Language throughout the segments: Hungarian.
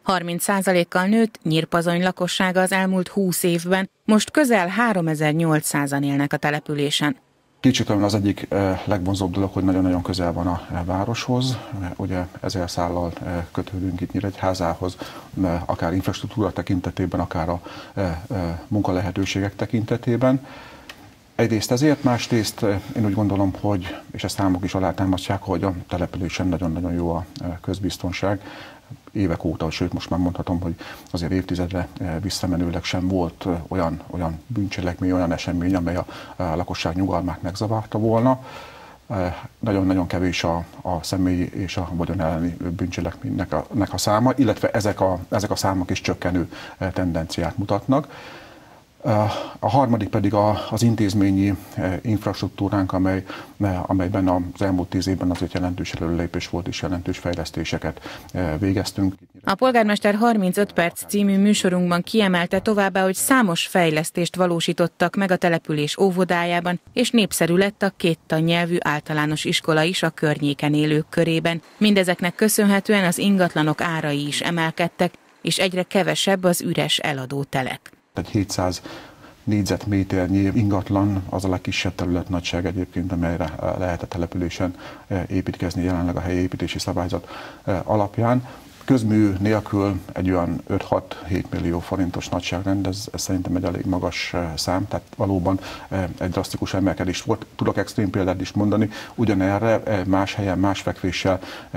30%-kal nőtt Nyírpazony lakossága az elmúlt 20 évben, most közel 3800-an élnek a településen. Kicsikömön az egyik legvonzóbb dolog, hogy nagyon-nagyon közel van a városhoz. Ugye 1000 szállal kötődünk itt Nyíregyházához, akár infrastruktúra tekintetében, akár a munkalehetőségek tekintetében. Egyrészt ezért, másrészt én úgy gondolom, hogy, és ezt számok is alátámasztják, hogy a településen nagyon-nagyon jó a közbiztonság. Évek óta, sőt most már mondhatom, hogy azért évtizedre visszamenőleg sem volt olyan bűncselekmény, olyan esemény, amely a lakosság nyugalmát megzavarta volna. Nagyon-nagyon kevés a személyi és a vagyon elleni bűncselekménynek a száma, illetve ezek a számok is csökkenő tendenciát mutatnak. A harmadik pedig az intézményi infrastruktúránk, amelyben az elmúlt 10 évben azért jelentős előrelépés volt és jelentős fejlesztéseket végeztünk. A Polgármester 35 perc című műsorunkban kiemelte továbbá, hogy számos fejlesztést valósítottak meg a település óvodájában, és népszerű lett a 2 tannyelvű általános iskola is a környéken élők körében. Mindezeknek köszönhetően az ingatlanok árai is emelkedtek, és egyre kevesebb az üres eladó telek. Egy 700 négyzetméternyi ingatlan az a legkisebb területnagyság egyébként, amelyre lehet a településen építkezni jelenleg a helyi építési szabályzat alapján. Közmű nélkül egy olyan 5-6-7 millió forintos nagyságrend, ez szerintem egy elég magas szám, tehát valóban egy drasztikus emelkedés volt. Tudok extrém példát is mondani, ugyanerre más helyen, más fekvéssel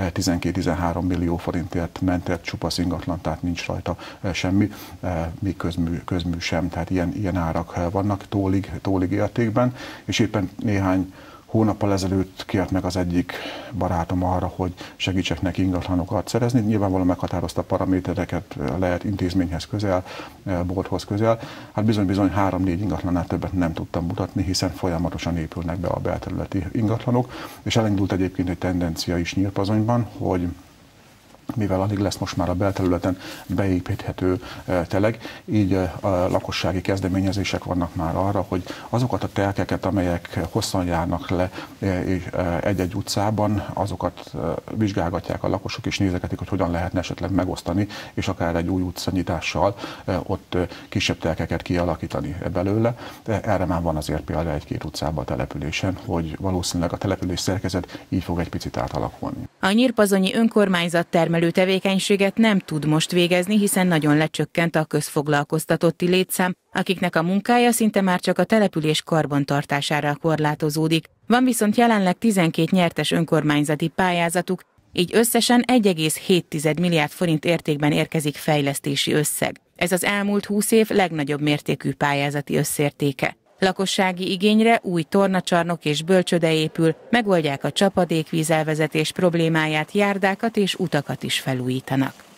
12-13 millió forintért ment el csupasz ingatlan, tehát nincs rajta semmi, még közmű sem, tehát ilyen árak vannak tólig értékben, és éppen néhány hónappal ezelőtt kért meg az egyik barátom arra, hogy segítsek neki ingatlanokat szerezni. Nyilvánvalóan meghatározta paramétereket, lehet intézményhez közel, bolthoz közel. Hát bizony 3-4 ingatlanát többet nem tudtam mutatni, hiszen folyamatosan épülnek be a belterületi ingatlanok. És elindult egyébként egy tendencia is Nyírpazonyban, hogy mivel alig lesz most már a belterületen beépíthető teleg, így a lakossági kezdeményezések vannak már arra, hogy azokat a telkeket, amelyek hosszan járnak le egy-egy utcában, azokat vizsgálgatják a lakosok, és nézegetik, hogy hogyan lehetne esetleg megosztani, és akár egy új utcanyitással ott kisebb telkeket kialakítani belőle. Erre már van azért példa 1-2 utcában a településen, hogy valószínűleg a település szerkezet így fog egy picit átalakulni. A nyírpazonyi önkormányzat termelő tevékenységet nem tud most végezni, hiszen nagyon lecsökkent a közfoglalkoztatotti létszám, akiknek a munkája szinte már csak a település karbantartására korlátozódik. Van viszont jelenleg 12 nyertes önkormányzati pályázatuk, így összesen 1,7 milliárd forint értékben érkezik fejlesztési összeg. Ez az elmúlt 20 év legnagyobb mértékű pályázati összértéke. Lakossági igényre új tornacsarnok és bölcsőde épül, megoldják a csapadékvízelvezetés problémáját, járdákat és utakat is felújítanak.